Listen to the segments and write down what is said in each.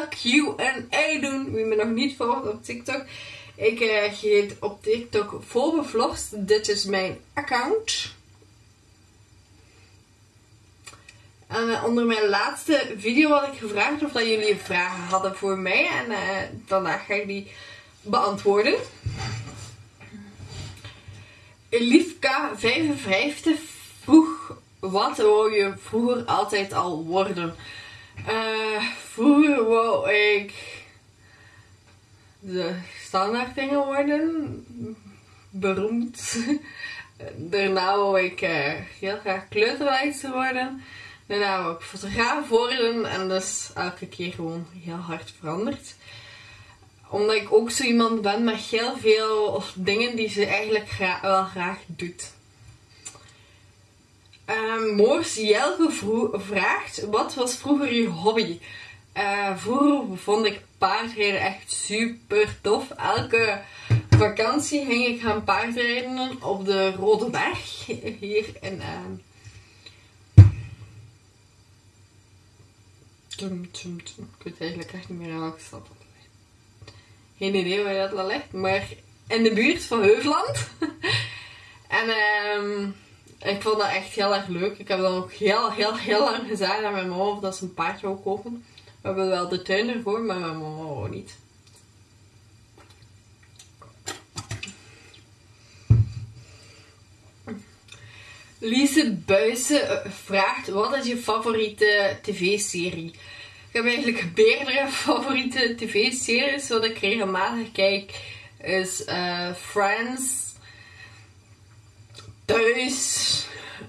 Q&A doen. Wie me nog niet volgt op TikTok. Ik heet op TikTok Phobe Vlogs. Dit is mijn account. En onder mijn laatste video had ik gevraagd of dat jullie vragen hadden voor mij. En vandaag ga ik die beantwoorden. Liefka55 vroeg: wat wou je vroeger altijd al worden? Vroeger wou ik de standaard dingen worden. Beroemd. Daarna wou ik heel graag kleuterleidster worden. Daarna wou ik fotograaf worden. En dus elke keer gewoon heel hard veranderd. Omdat ik ook zo iemand ben met heel veel dingen die ze eigenlijk wel graag doet. Moors Jelge vraagt: wat was vroeger je hobby? Vroeger vond ik paardrijden echt super tof. Elke vakantie ging ik gaan paardrijden op de Rode Berg. Hier in... Ik weet eigenlijk echt niet meer aan welke stad dat ligt. Geen idee waar dat ligt. Maar in de buurt van Heuveland. En ik vond dat echt heel erg leuk. Ik heb dat ook heel lang gezegd aan mijn mama of dat ze een paard wou kopen. We hebben wel de tuin ervoor, maar mijn mama wou niet. Lise Buijsen vraagt: wat is je favoriete tv-serie? Ik heb eigenlijk meerdere favoriete tv-series. Wat ik regelmatig kijk is Friends, Thuis,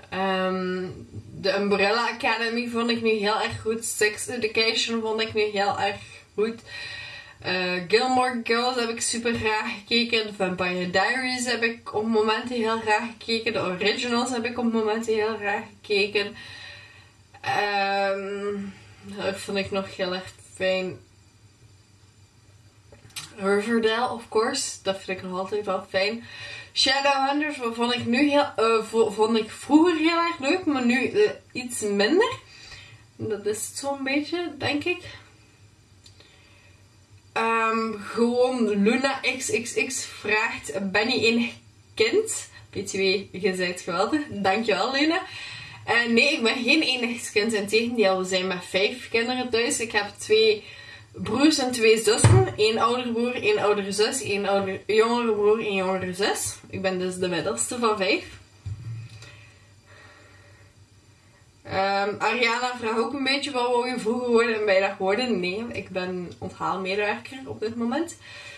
de Umbrella Academy vond ik nu heel erg goed. Sex Education vond ik nu heel erg goed. Gilmore Girls heb ik super graag gekeken. The Vampire Diaries heb ik op momenten heel graag gekeken. De Originals heb ik op momenten heel graag gekeken. Dat vond ik nog heel erg fijn. Riverdale, of course. Dat vind ik nog altijd wel fijn. Shadowhunters vond ik, vond ik vroeger heel erg leuk, maar nu iets minder. Dat is zo'n beetje, denk ik. Gewoon Luna XXX vraagt: ben je een kind? BTW, je bent geweldig. Dankjewel, Luna. Nee, ik ben geen enig kind. Integendeel, we zijn met 5 kinderen thuis. Ik heb 2 broers en 2 zussen. 1 oudere broer, 1 oudere zus. 1 jongere broer, 1 jongere zus. Ik ben dus de middelste van 5. Ariana vraagt ook een beetje: wat wou je vroeger worden en ben je dat geworden? Nee, ik ben onthaalmedewerker op dit moment.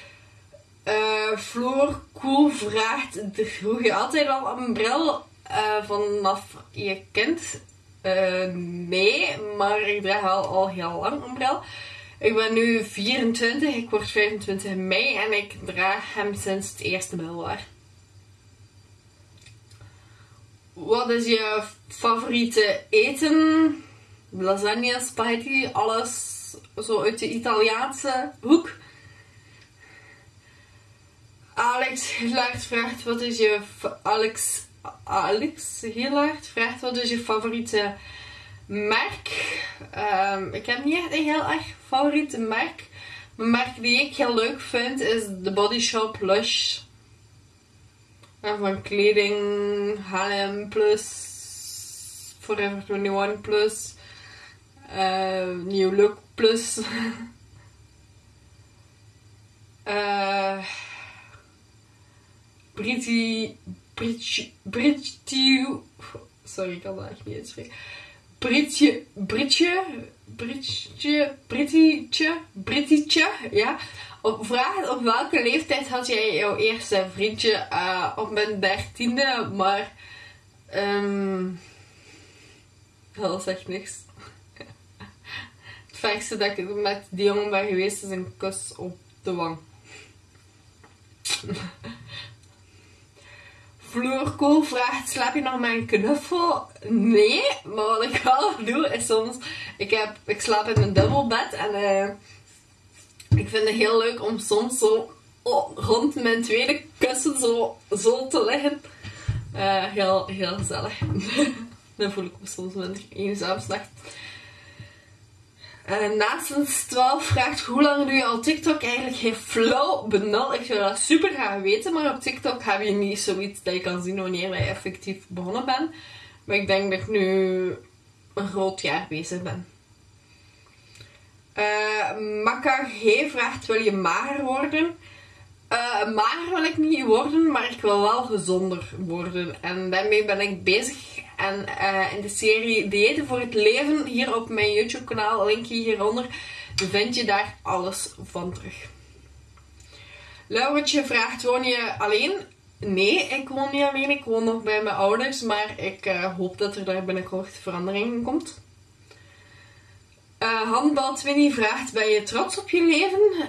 Floor Cool vraagt: droeg je altijd al een bril vanaf je kind? Nee, maar ik draag al heel lang een bril. Ik ben nu 24, ik word 25 mei en ik draag hem sinds het eerste middelbaar. Wat is je favoriete eten? Lasagne, spaghetti, alles zo uit de Italiaanse hoek. Alex Hilaert vraagt: wat is je wat is je favoriete merk? Ik heb niet echt een heel erg favoriete merk. Een merk die ik heel leuk vind is de Body Shop Lush. Van kleding, H&M Plus, Forever 21 Plus, New Look Plus. Sorry, ik kan dat echt niet uitspreken. Brittietje, ja. Vraagt: op welke leeftijd had jij jouw eerste vriendje? Op mijn 13e, maar dat zegt niks. Het verste dat ik met die jongen ben geweest is een kus op de wang. Floorkool vraagt: slaap je nog met een knuffel? Nee, maar wat ik wel doe is soms... Ik slaap in een dubbelbed en ik vind het heel leuk om soms zo rond mijn tweede kussen zo te liggen. Heel gezellig. Dan voel ik me soms minder eenzaam s'nachts. Naast 12 vraagt hoe lang doe je al TikTok? Eigenlijk geen flauw benul. Ik zou dat super graag weten, maar op TikTok heb je niet zoiets dat je kan zien wanneer je effectief begonnen bent. Maar ik denk dat ik nu een groot jaar bezig ben. Maka G vraagt, wil je mager worden? Mager wil ik niet worden, maar ik wil wel gezonder worden. En daarmee ben ik bezig. En in de serie Diëten voor het Leven, hier op mijn YouTube kanaal, linkje hieronder, vind je daar alles van terug. Lauwertje vraagt, woon je alleen? Nee, ik woon niet alleen. Ik woon nog bij mijn ouders, maar ik hoop dat er daar binnenkort verandering in komt. Handbal Twinnie vraagt, ben je trots op je leven?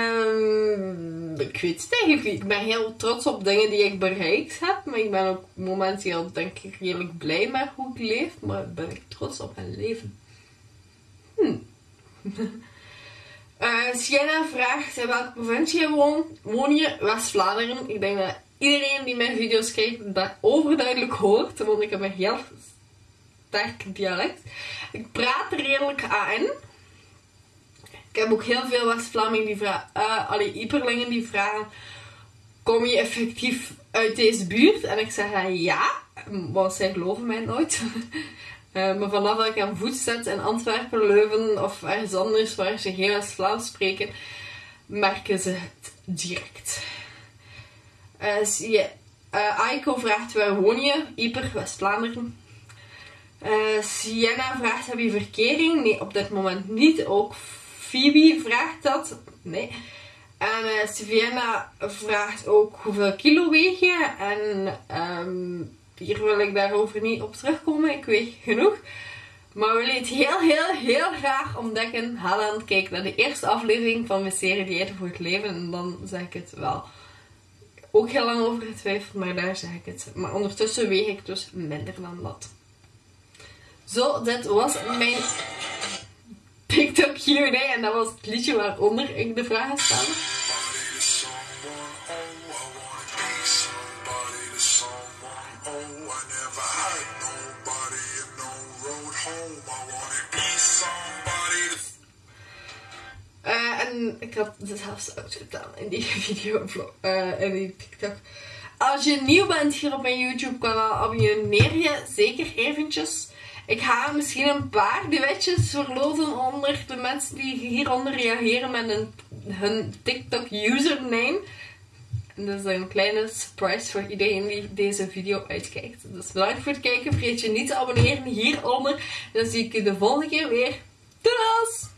Ik weet het eigenlijk niet. Ik ben heel trots op dingen die ik bereikt heb. Maar ik ben ook momenteel denk ik redelijk blij met hoe ik leef. Maar ben ik trots op mijn leven? Sienna vraagt, in welke provincie woon je? West-Vlaanderen. Ik denk dat iedereen die mijn video's kijkt dat overduidelijk hoort. Want ik heb een heel sterk dialect. Ik praat redelijk aan. Ik heb ook heel veel West-Vlamingen die vragen, Ieperlingen die vragen, kom je effectief uit deze buurt? En ik zeg ja, want zij geloven mij nooit. Maar vanaf dat ik aan voet zet in Antwerpen, Leuven of ergens anders waar ze geen West-Vlaams spreken, merken ze het direct. Aiko vraagt, waar woon je? Ieper, West-Vlaanderen. Sienna vraagt, heb je verkering? Nee, op dit moment niet. Ook Phoebe vraagt dat. Nee. En Sienna vraagt ook, hoeveel kilo weeg je? En hier wil ik daarover niet op terugkomen. Ik weeg genoeg. Maar wil je het heel graag ontdekken? Ga dan kijken naar de eerste aflevering van mijn serie Diëten voor het Leven. En dan zeg ik het wel. Ook heel lang over getwijfeld, maar daar zeg ik het. Maar ondertussen weeg ik dus minder dan dat. Zo, dit was mijn TikTok Q&A en dat was het liedje waaronder ik de vragen stelde. En ik had het zelfs uitgedaan in die video, in die TikTok. Als je nieuw bent hier op mijn YouTube kanaal, abonneer je zeker eventjes. Ik ga misschien een paar duetjes verloten onder de mensen die hieronder reageren met hun TikTok username. En dat is een kleine surprise voor iedereen die deze video uitkijkt. Dus bedankt voor het kijken. Vergeet je niet te abonneren hieronder. Dan zie ik je de volgende keer weer. Doei!